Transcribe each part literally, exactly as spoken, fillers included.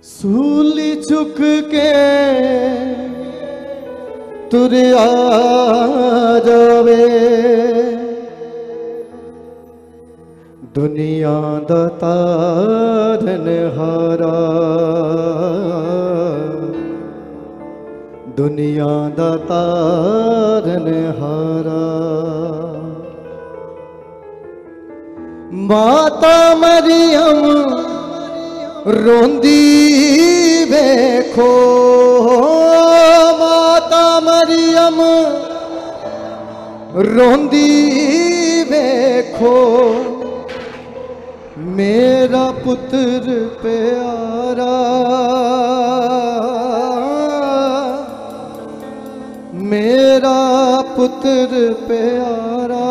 सूली झुक के तुर आ जावे, दुनिया दा तारनहारा, दुनिया दा तारनहारा। माता मरियम रोंदी वेखो, माता मरियम रोंदी वेखो, मेरा पुत्र प्यारा, मेरा पुत्र प्यारा।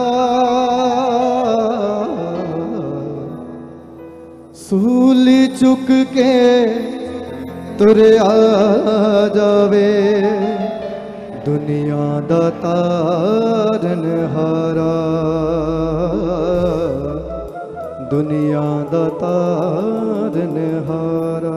सूली चुक के तुर आ जावे, दुनिया दा तारनहारा, दुनिया दा तारनहारा।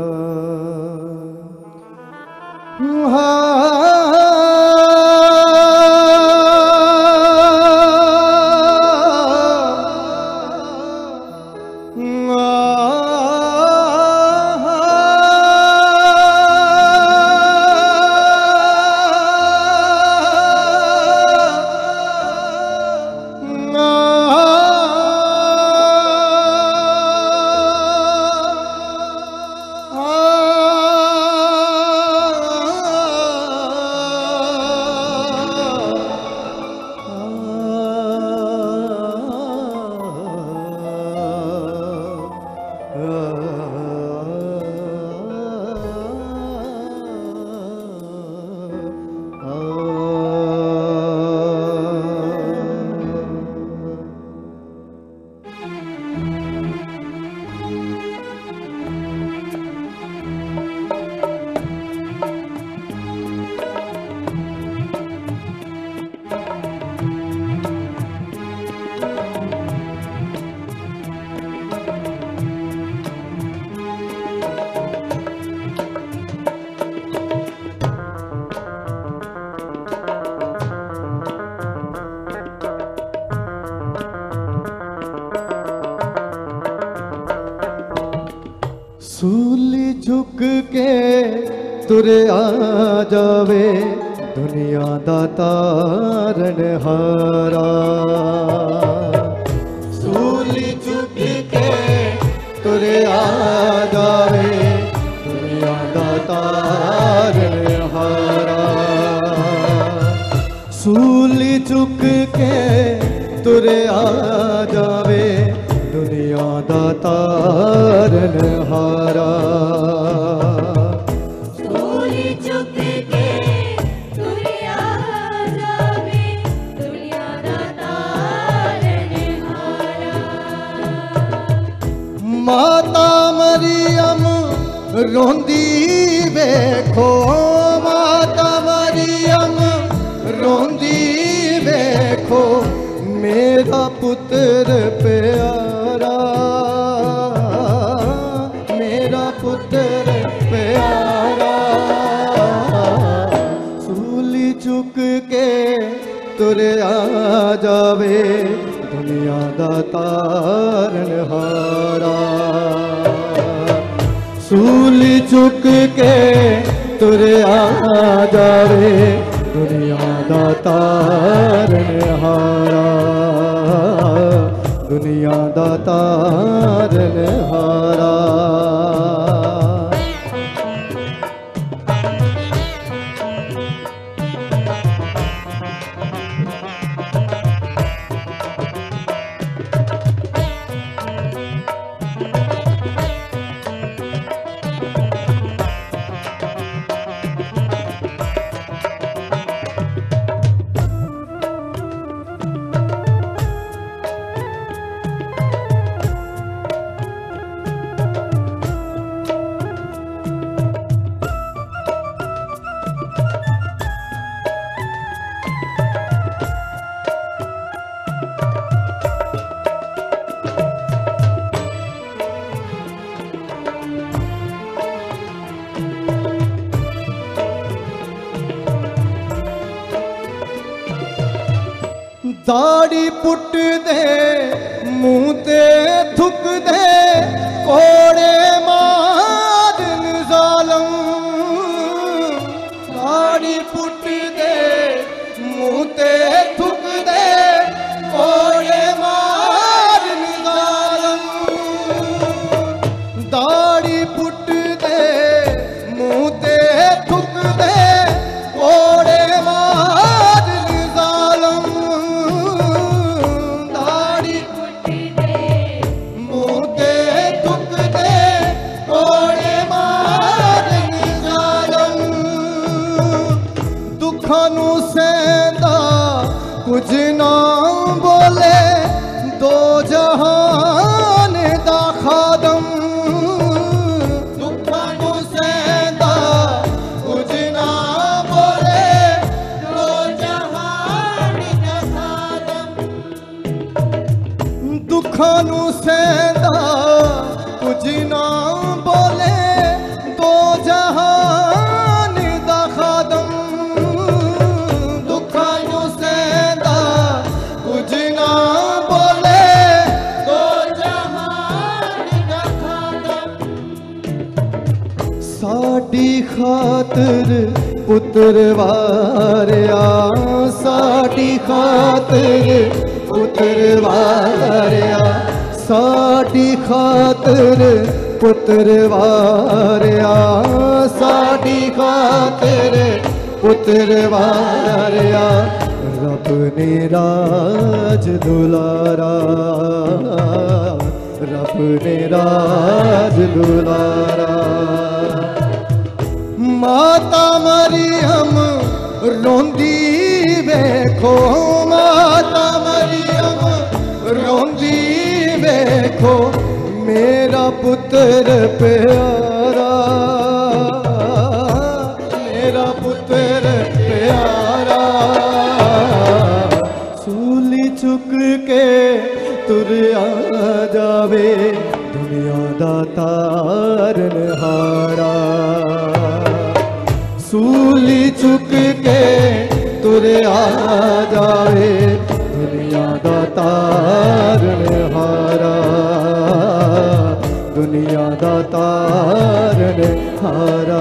सूली झुक के तुर आ जावे, दुनिया दा तारनहारा। सूली झुक के तुर आ जावे, दुनिया दा तारनहारा। सूली झुक के तुर आ जावे, दुनिया दा तारनहारा। सूली झुक के तुर आ जावे, दुनिया दा तारनहारा। माता मरियम रोंदी वेखो, माता मरियम रोंदी वेखो, मेरा पुत्र प्यारा, मेरा पुत्र प्यारा। सूली चुक के तुर आ जावे, दुनिया दा तारनहारा। सूली चुक के तुर आ जावे, दुनिया दा तारनहारा, दुनिया दा तारनहारा। दाड़ी पुट दे मुंह ते थुक दे कोड़े मारन जालम दाड़ी पुट दे मुंह ते थुक दे कोड़े मारन जालम दाड़ी पुट दे मुंह ते थुक दे कोड़े मारन जालम दाड़ी पुट दे मुंह ते थुक दे कोड़े मारन जालम दुखां नूं सहंदा कुछ ना बोले दो जहान दा खादम दुखां नूं सहंदा कुछ ना बोले दो जहान दा खादम दुखां नूं सहंदा कुछ ना बोले दो जहान दा खादम दुखां नूं सहंदा कुछ ना बोले दो जहान दा खादम साडी खातिर पुत्र वारिया साडी खातिर पुत्र वारिया साडी खातिर पुत्र वारिया साडी खातिर पुत्र वारिया रब ने राज दुलारा रब ने राज दुलारा माता मरियम रोंदी वेखो माता मरियम रोंदी वेखो मेरा पुत्र प्यारा मेरा पुत्र प्यारा सूली चुक के तुरिया जावे दुनिया दा तारनहारा सूली चुक के तुरिया जावे दुनिया दा तारनहारा दुनिया दा तारनहारा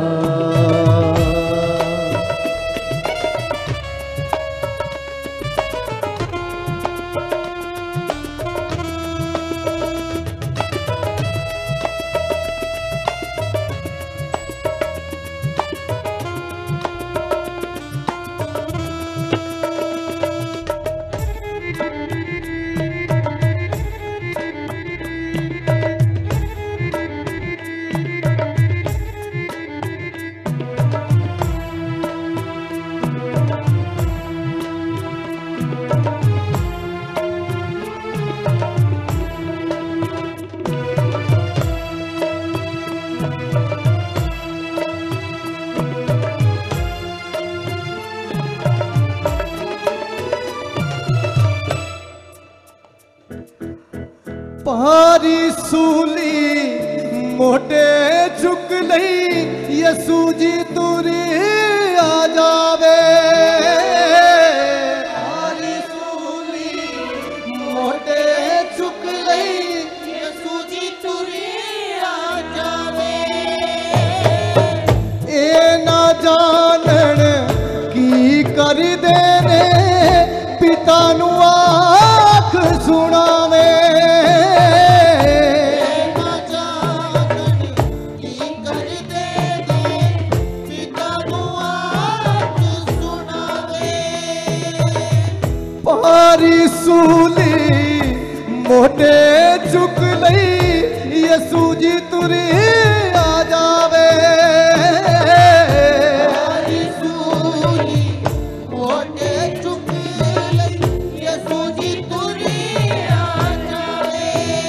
पारी सूली मोटे झुक नहीं यसू जी तुरी आ जावे पारी सूली मोटे झुक नहीं यसू जी तुरी आ जावे ए ना जानन की कर देने पिता नु आख सुनावे पारी सूली मोटे चुक नहीं यसू जी तुरी आ जावे पारी सूली मोटे चुक लई यसू जी तुरी आ जावे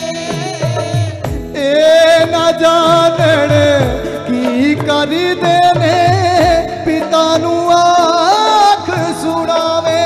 ए न जानन की कर देने पिता नु आख सुनावे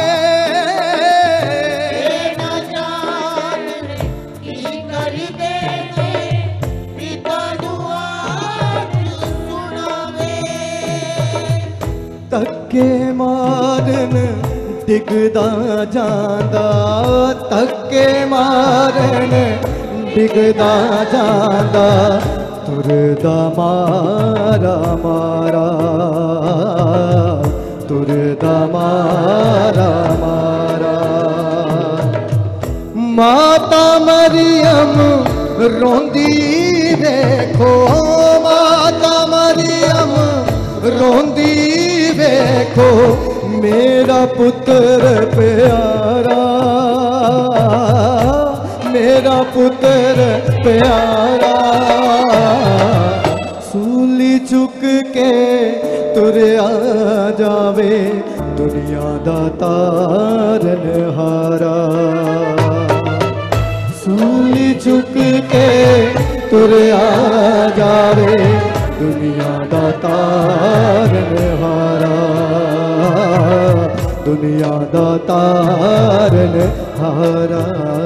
धक्के मारन ਡਿੱਗਦਾ ਜਾਂਦਾ ਧੱਕੇ ਮਾਰਨ ਡਿੱਗਦਾ ਜਾਂਦਾ ਤੁਰਦਾ ਮਾਰਾ ਮਾਰਾ ਤੁਰਦਾ ਮਾਰਾ ਮਾਰਾ ਮਾਤਾ ਮਰੀਮ ਰੋਂਦੀ ਵੇਖੋ ਮਾਤਾ ਮਰੀਮ ਰੋਂਦੀ ਵੇਖੋ मेरा पुत्र प्यारा मेरा पुत्र प्यारा सूली चुक के तुरया जावे दुनिया दा तारनहारा सूली चुक के तुरया जावे दुनिया दा तारनहारा दुनिया दा तारनहारा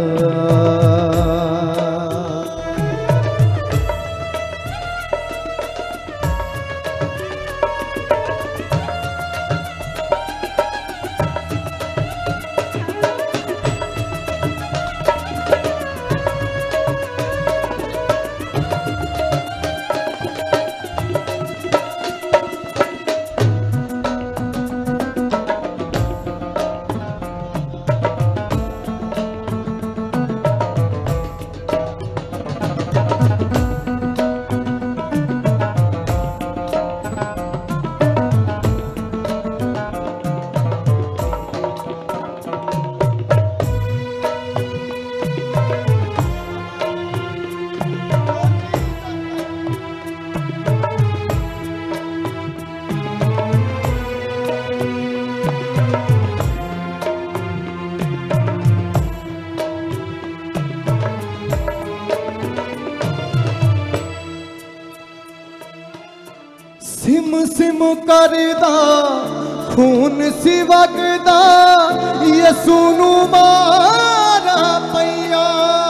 सिम सिम करदा खून सी वगदा यसू नू मारा पैया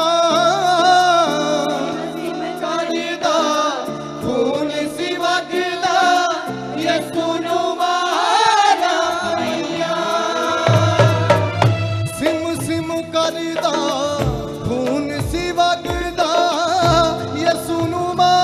सिम करदा खून सी वगदा यसू नू मारा पैया सिम सिम करदा खून सी वगदा यसू नू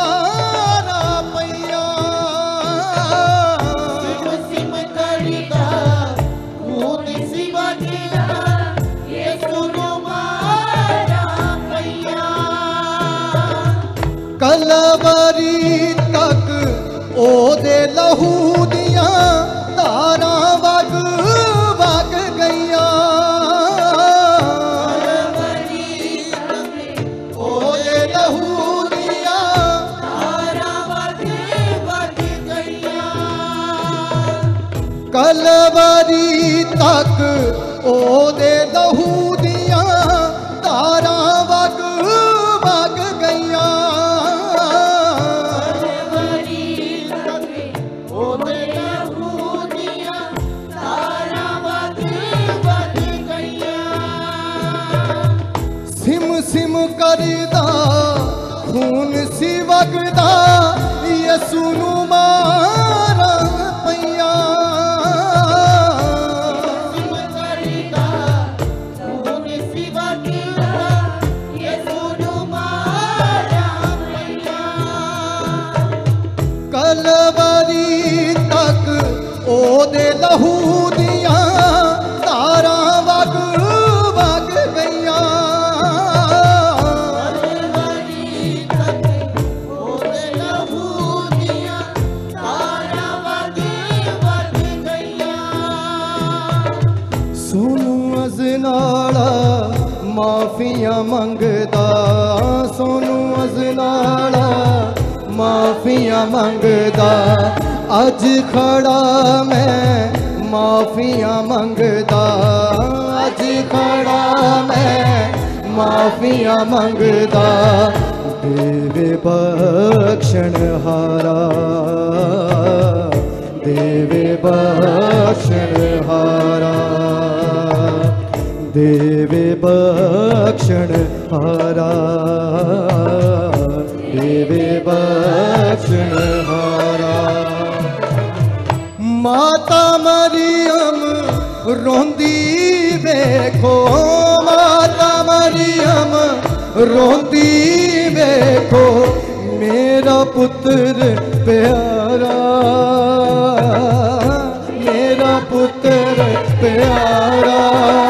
कलवरी तक ओदे लहू दिया तारा वग वग गईया ओदे लहू दिया तारा वग वग गईया कलवरी तक ओदे लहू दिया तारा वग वग गईया सिम सिम करदा खून सी वगदा यसू नू मारा पैया सिम करदा खून सी वगदा यसू नू मारा पैया कलवरी तक ओदे लहू दिया तारा वग वग गईया सोनू अजनाला माफिया मंगदा सोनू अजनाला माफिया मंगदा अज खड़ा मैं माफिया मंगदा अज खड़ा मैं माफिया मंगदा देवे बख्शण हारा देवे बख्शण हारा देवे बख्शण हारा देवे बख्शण हारा माता मरियम रोंदी वेखो माता मरियम रोंदी वेखो मेरा पुत्र प्यारा मेरा पुत्र प्यारा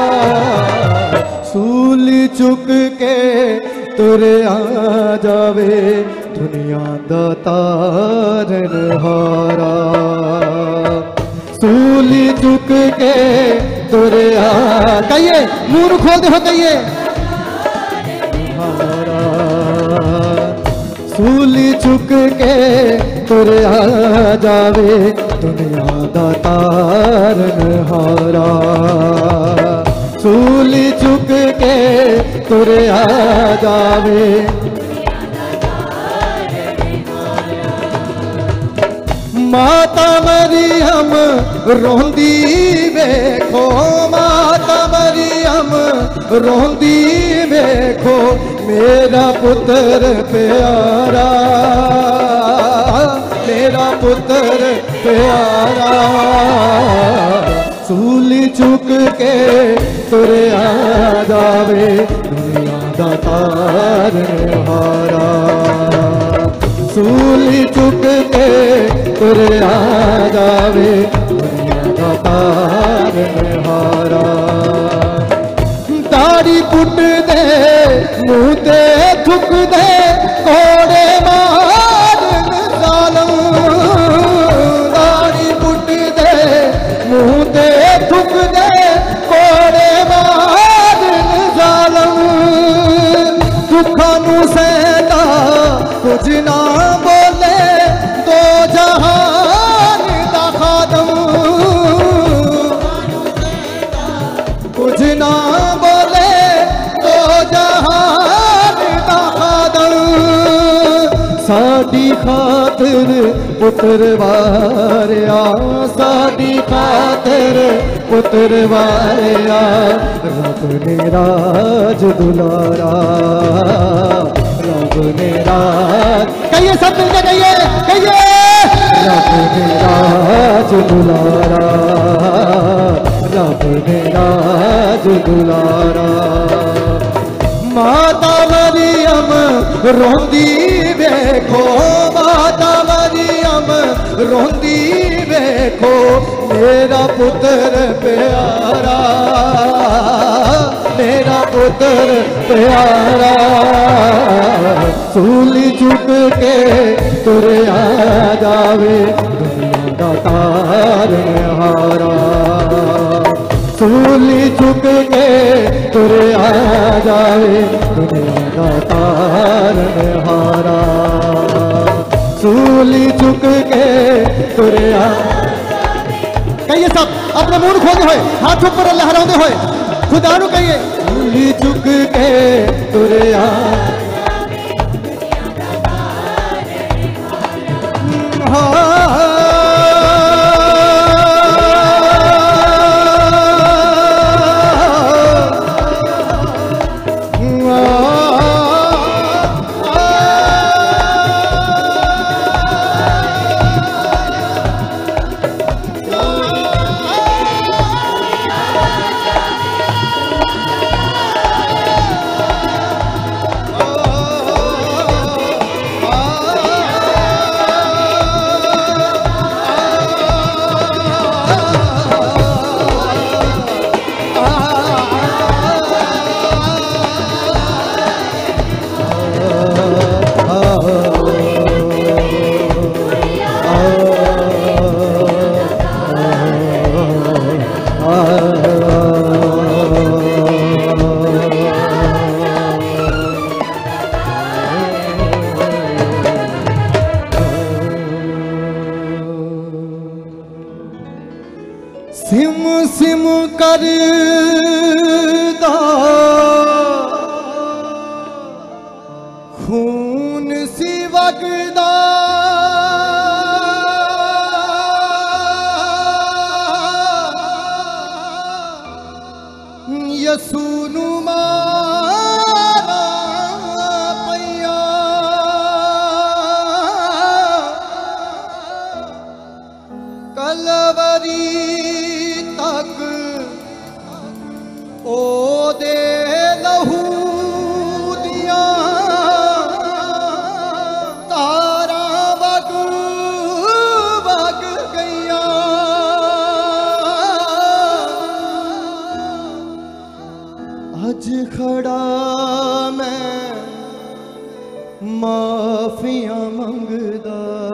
सूली चुक के तुरे आ जावे दुनिया दा तारनहारा सूली चुक के तुरे आ कहिए मुंह खोल दे हो कहिए सूली चुक के तुरे आ जावे दुनिया दा तारनहारा सूली चुक के तुरे आ जावे माता मरियम रोंदी वेखो माता मरियम रोंदी वेखो मेरा पुत्र प्यारा मेरा पुत्र प्यारा सूली चुक के तुरे आ जावे दुनिया दा तारनहारा सूली चुक के तुरे आ जावे दुनिया दा तारनहारा दाढ़ी पुट दे मुँह ते थुक दे कोड़े मारन जालम दाढ़ी पुट दे मुँह ते थुक दे कोड़े मारन जालम दुखा नू सहदा कुछ ना बोले दो जहान दा खादम कुछ ना बोले दो जहान दा खादम साडी खातिर पुत्र वारिया साडी खातिर पुत्र वारिया रब ने राज दुलारा रब ने राज कहिए सब मिलके कहिए कहिए रब ने राज दुलारा रब ने राज दुलारा माता मरियम रोंदी वेखो माता मरियम रोंदी वेखो मेरा पुत्र प्यारा मेरा पुत्र प्यारा सूली चुक के तुरे आ जावे दुनिया दा तारनहारा सूली चुक के तुरे आ जावे दुनिया दा तारनहारा सूली चुक के तुरे आ कहिए सब अपने मुंह खोलते हुए हाथ ऊपर लहराते हुए खुदा नु कहिए सूली चुक के तुरे आ सिम सिम करदा खून सी वगदा यसू नू मारा पैया कलवरी तक माफियां मंगदा।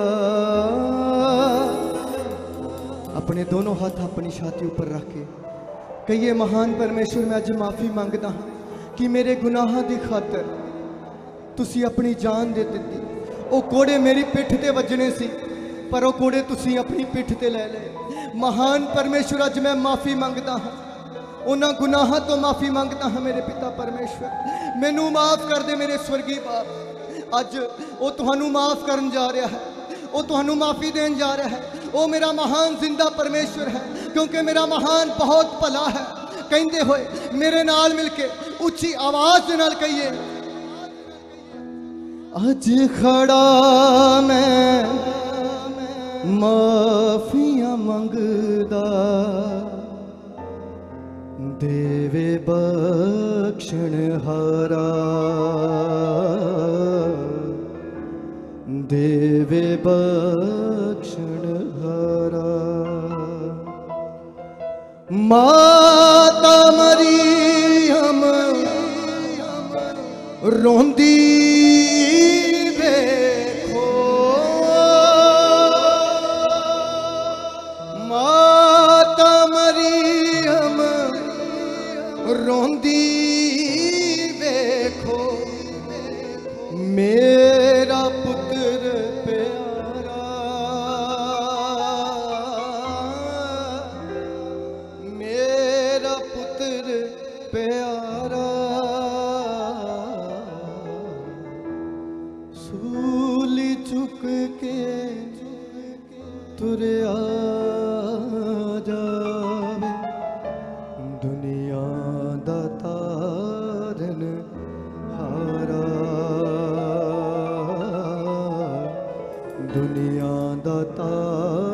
अपने दोनों हाथ अपनी छाती ऊपर रख के कहिए, महान परमेश्वर मैं अज माफ़ी मंगदा हाँ कि मेरे गुनाहां दी खातर तुसी अपनी जान दे दित्ती। वो कोड़े मेरी पिठ ते वजने सी, पर वो कोड़े तुसी अपनी पिठ ते ले ले। महान परमेश्वर अज मैं माफ़ी मंगदा हाँ, उन्हां गुनाहां तो माफ़ी मंगदा हाँ। मेरे पिता परमेश्वर मैनू माफ़ कर दे मेरे स्वर्गी बाप। अज वो तुहानू माफ़ करन जा रहा है, वो तुहानू माफ़ी देन जा रहा है। वो मेरा महान जिंदा परमेश्वर है, क्योंकि मेरा महान बहुत भला है। कहते हुए मेरे नाल मिलके उच्ची आवाज नाल कहिए, अज खड़ा मैं माफियां मंगदा, देवे बख्शण हारा, देवे बख्शण हारा। माता मरियम रोंदी देखो, माता मरियम रोंदी देखो, मेरा पुत्र प्यारा, मेरा पुत्र प्यारा। सूली चुक के तुरया जावे, दुनिया दा तारन हारा, दुनिया दा तारन